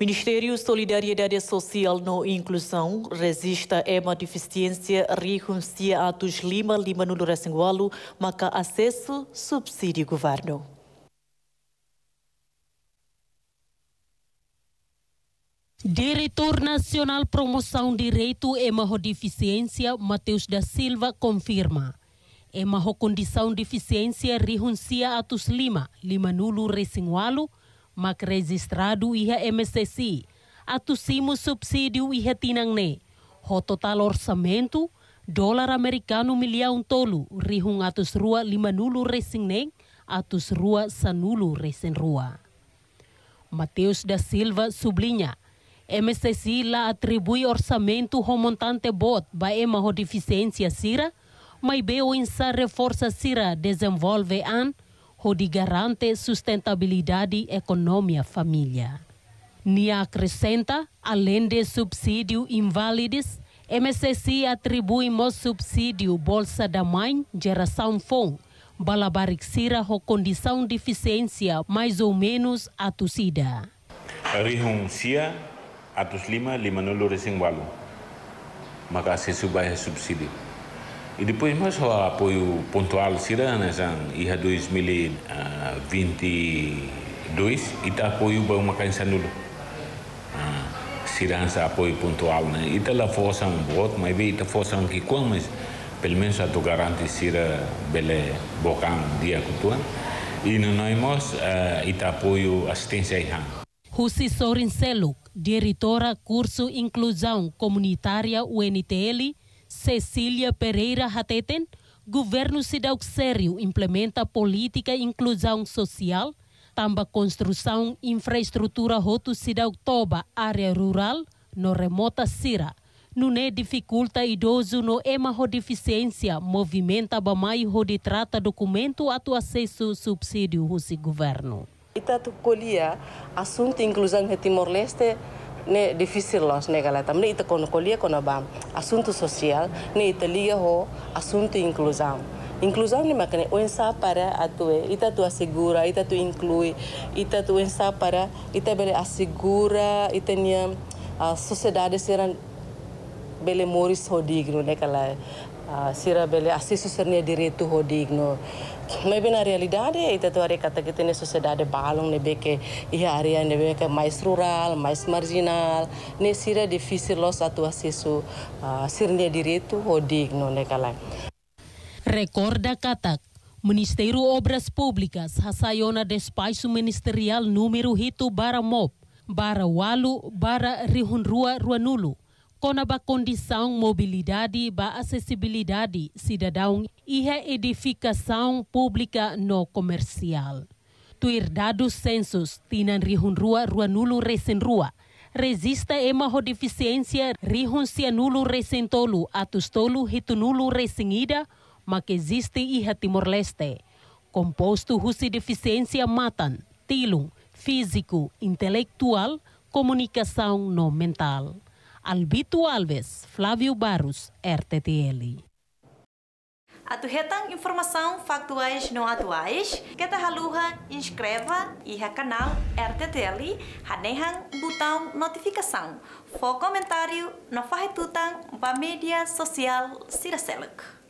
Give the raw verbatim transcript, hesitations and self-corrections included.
Ministério Solidariedade Social no Inclusão resista a uma deficiência renuncia atos lima lima no Loresengualo, maka acesso subsídio governo. Diretor Nacional Promoção Direito e Marro Deficiência, Mateus da Silva, confirma. E marro condição deficiência renuncia atos lima lima nulo Resengualo, mak registrado iha M C C, atusimo subsídio iha tinangne. Ho total orçamento, dólar americano milhão tolo, rihung atus rua lima nulo resingneng, atus rua sanulu resen rua. Mateus da Silva sublinha, M C C la atribui orçamento ho montante bot ba ema ho deficiência sira, mas beo insa reforça sira desenvolve an, ho de garante sustentabilidade econômica família. Nia acrescenta, além de subsídio inválidos, M C C atribui mo subsídio Bolsa da Mãe, Geração Fom, balabarik sira ho condição deficiência mais ou menos atusida. Renuncia atus lima lima nulo Resengualo, maka se subaya subsídio. E depois mais o apoio pontual sira nessa iha dois mil e vinte e dois ita apoio ba uma cansa nulo. Sira nessa apoio pontual né. Ita la força um voto, mas be ita força um que com mas pelo menos a tu garante sira bele bocam dia kutuan. E no nós ita apoio assistência iha. Husi Sorin Seluk, diretora curso Inclusão Comunitária U N T L, Cecília Pereira Hateten, governo Sidauk sério implementa política inclusão social, tamba construção infraestrutura roto Sidauk Toba, área rural, no remota Sira. Nune dificulta idoso no ema ho deficiência, movimenta bamai ho de trata documento atu acesso subsídio husi governo. Ita tu kolia assunto inclusão de Timor-Leste ne difícil los negalata. Ne ita kono kolia kono bam assunto social ne ita liga ho assunto inclusão. Inclusão ni makane oensa para atue ita tu assegura, ita tu inclui, ita tu oensa para ita bele assegura, ita nia a sociedade será bele moris ho digno nekala. Sira bele acesso sernia direito ho digno. Mas na realidade, ita tu are kata kita ne sociedade balong ne beke iha area ne beke mais rural, mais marginal, ne sira difícil los atu acesso uh, sirne direito ho digno ne kala. Recorda katak, Ministério Obras Públicas hasayona despacho ministerial número hito bara mop, bara walu, bara rihunrua ruanulu. Kona ba condição mobilidade ba acessibilidade cidadão iha edificação pública no comercial. Tuir dados censos tinan rihun rua rua nulo resen rua. Resista ema ho deficiência rihun sia nulo resen tolu atus tolu hitu nulo resen ida, mak existe iha Timor-Leste. Composto husi deficiência matan, tilung, físico, intelectual, comunicação no mental. Albito Alves, Flávio Barros, R T T L. Atuhetang informação factuais não atuais, kita haluha inscreva iha canal R T T L, hanehang botão notificação, for comentário no fahetutang ba mídia social Siraseluk.